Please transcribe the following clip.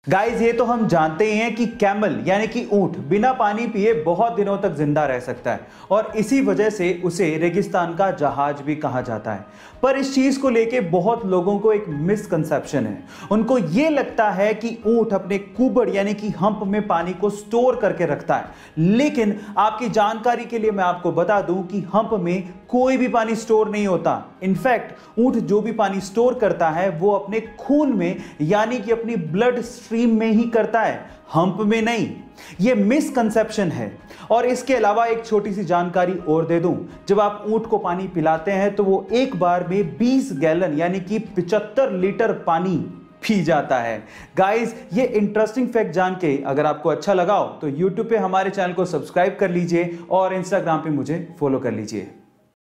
Guys ये तो हम जानते ही हैं कि कैमल यानी कि ऊंट बिना पानी पिए बहुत दिनों तक जिंदा रह सकता है और इसी वजह से उसे रेगिस्तान का जहाज भी कहा जाता है। पर इस चीज को लेके बहुत लोगों को एक मिसकंसेप्शन है। उनको ये लगता है कि ऊंट अपने कुबड़ यानी कि हम्प में पानी को स्टोर करके रखता है, लेकिन आपकी जानकारी के लिए मैं आपको बता दूं कि हम्प में कोई भी पानी स्टोर नहीं होता। इनफैक्ट ऊंट जो भी पानी स्टोर करता है वो अपने खून में यानी कि अपनी ब्लड स्ट्रीम में ही करता है, हम्प में नहीं। यह मिसकंसेप्शन है। और इसके अलावा एक छोटी सी जानकारी और दे दूं, जब आप ऊंट को पानी पिलाते हैं तो वो एक बार में 20 गैलन यानी कि 75 लीटर पानी पी जाता है। गाइस ये इंटरेस्टिंग फैक्ट जान के अगर आपको अच्छा लगा हो तो यूट्यूब पे हमारे चैनल को सब्सक्राइब कर लीजिए और इंस्टाग्राम पे मुझे फॉलो कर लीजिए।